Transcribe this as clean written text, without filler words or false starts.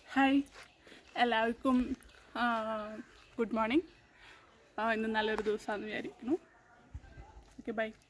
Hi എല്ലാവർക്കും good morning. ഇന്ന് നല്ലൊരു ദിവസമാണെന്ന് വിചാരിക്കുന്നു. Okay by.